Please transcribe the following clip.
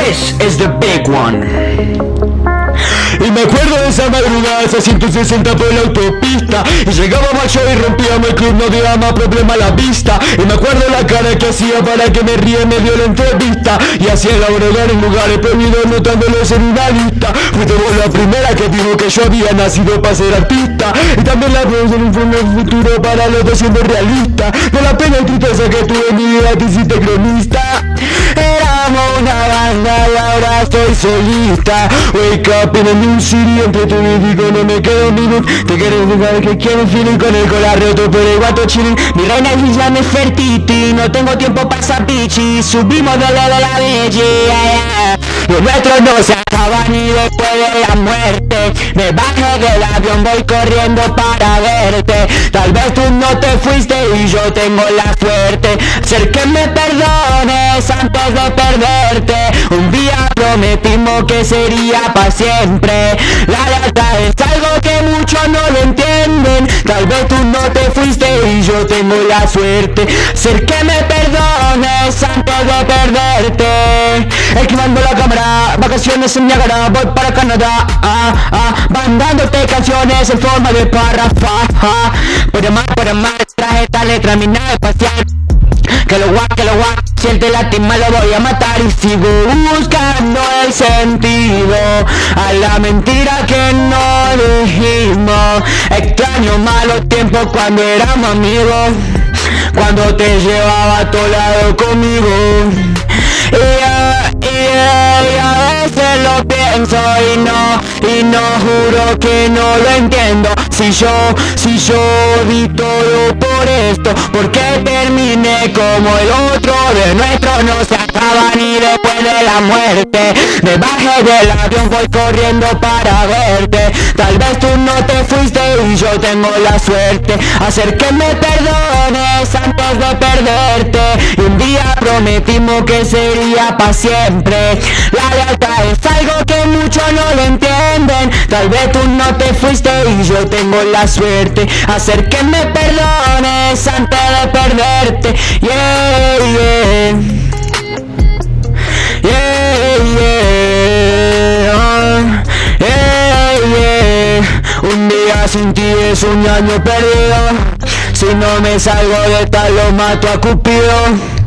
This is the big one. Y me acuerdo de esa madrugada, esa 160 por la autopista, y llegábamos al show y rompíamos el club, no dio más problema a la vista. Y me acuerdo la cara que hacía para que me ríe en medio de la entrevista, y hacía elaborar en lugares prohibidos notándolos en una lista. Fuiste vos la primera que dijo que yo había nacido para ser artista, y también la voz en un futuro para los dos siendo realista. De la pena y tristeza que tuve en mi vida te hiciste cronista. Éramos una banda y ahora estoy solista. Wake up in a new city, entre tu y digo no me quedo un minuto. Te quieres jugar que quiero feeling con el colar roto pero igual todo chilling. Mi reina es Isla Nefertiti, no tengo tiempo para esa bichi. Subimos de la bici, Lo nuestro no se acaba ni después de la muerte. Me bajé del avión, voy corriendo para verte. Tal vez tú no te fuiste y yo tengo la suerte. Hacer que me perdones antes de perderte. Un día prometimos que sería para siempre. La lealtad es algo que muchos no lo entienden. Tal vez tú no te fuiste y yo tengo la suerte. Hacer que me perdones antes de perderte. Esquivando la cámara, vacaciones en Niagara, voy para Canadá. Van dándote canciones en forma de párrafo. Por más, traje esta letra en mi nave espacial. Que lo guap, si él te lastima lo voy a matar. Y sigo buscando el sentido a la mentira que no dijimos. Extraño malos tiempos cuando éramos amigos, cuando te llevaba a todo lado conmigo. Y a veces lo pienso y no juro que no lo entiendo. Si yo di todo por esto, ¿por qué terminé como el otro? De nuestro no se acaba ni después de la muerte. Me bajé del avión, voy corriendo para verte. Tal vez tú no te fuiste y yo tengo la suerte. Hacer que me perdones antes de perderte. Y un día prometimos que sería para siempre. La lealtad es algo que muchos no lo entienden. Tal vez tú no te fuiste y yo tengo la suerte. Hacer que me perdones antes de perderte. Yeah, yeah. Un día sin ti es un año perdido. Si no me salgo de tal lo mato a Cupido.